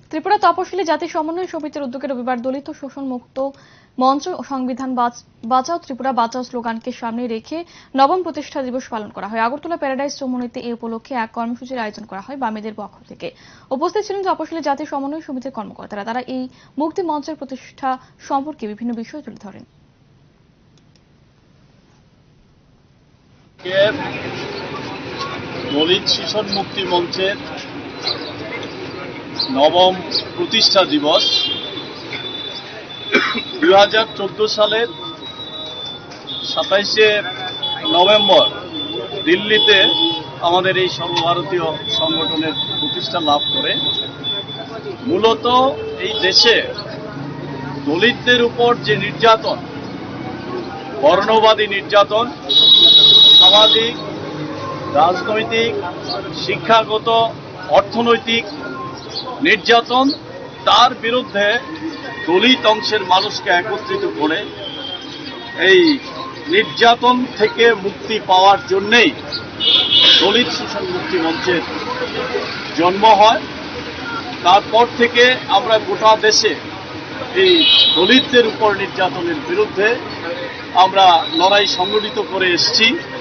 ত্রিপুরা তপশিলি জাতি সমন্বয় সমিতির উদ্যোগে রবিবার দলিত শোষণ মুক্ত মঞ্চ ও সংবিধান বাঁচাও ত্রিপুরা বাঁচাও স্লোগানকে সামনে রেখে নবম প্রতিষ্ঠা দিবস পালন করা হয়। আগরতলা প্যারাডাইস চৌমুহনীতে এই উপলক্ষে এক কর্মসূচির আয়োজন করা হয় বামেদের পক্ষ থেকে। উপস্থিত ছিলেন তপশিলি জাতি সমন্বয় সমিতির কর্মকর্তারা। তারা এই মুক্তি মঞ্চের প্রতিষ্ঠা সম্পর্কে বিভিন্ন বিষয় তুলে ধরেন। দলিত শোষণ মুক্তি মঞ্চের নবম প্রতিষ্ঠা দিবস 2014 সালের 27শে নভেম্বর দিল্লিতে আমাদের এই সর্বভারতীয় সংগঠনের প্রতিষ্ঠা লাভ করে। মূলত এই দেশে দলিতদের উপর যে নির্যাতন, বর্ণবাদী নির্যাতন, সামাজিক, রাজনৈতিক, শিক্ষাগত, অর্থনৈতিক নির্যাতন, তার বিরুদ্ধে দলিত অংশের মানুষকে একত্রিত করে এই নির্যাতন থেকে মুক্তি পাওয়ার জন্যেই দলিত শোষণ মুক্তি মঞ্চের জন্ম হয়। তারপর থেকে আমরা গোটা দেশে এই দলিতদের উপর নির্যাতনের বিরুদ্ধে আমরা লড়াই সংগঠিত করে এসেছি।